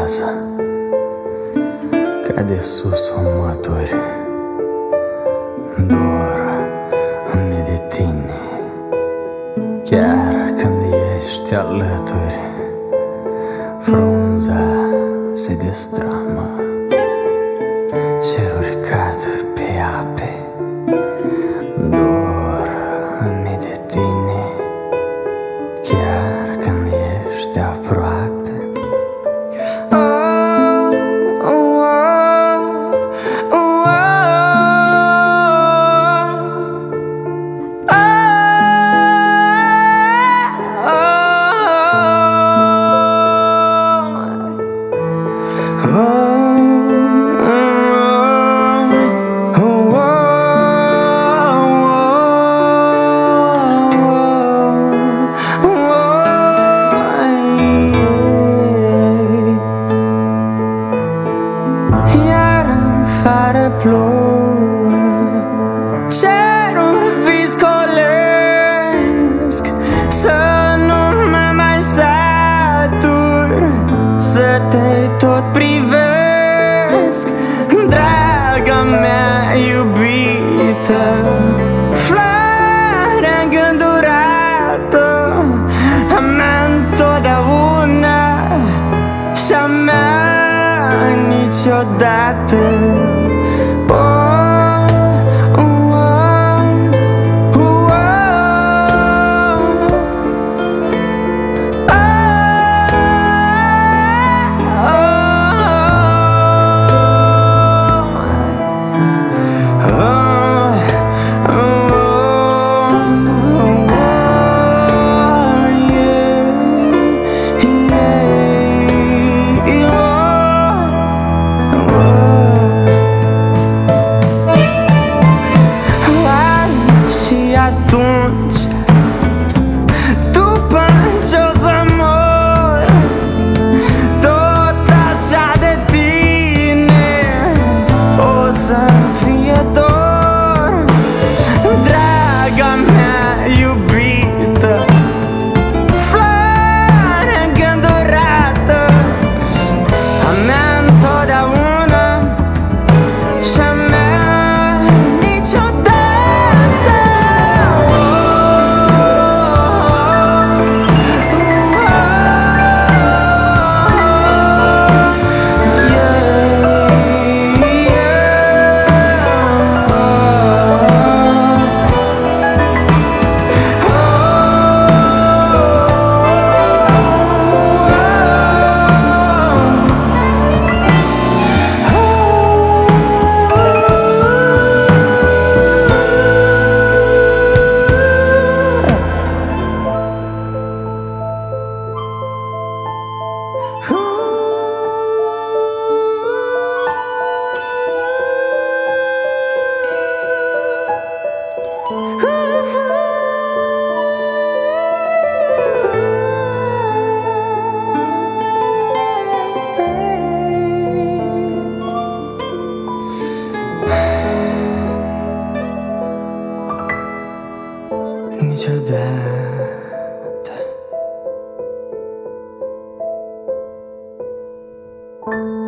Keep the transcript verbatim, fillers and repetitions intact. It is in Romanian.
viața ca de sus o mături, doar îmi de tine, chiar când ești alături. Frunza se destramă, ceruri cad pe ape, doar îmi de tine, chiar când ești aproape. Iar afară plouă, cerul viscolesc, să nu mă mai satur, să te tot privesc, draga mea iubită, floarea îngândurată, a mea întotdeauna și-a mea niciodată. Oh, oh, oh, oh, atunci, după ce o să mor, tot așa de tine o să-mi fie dor, draga mea iubită, floare îngândurată, a mea întotdeauna și-a mea niciodată. Niciodată.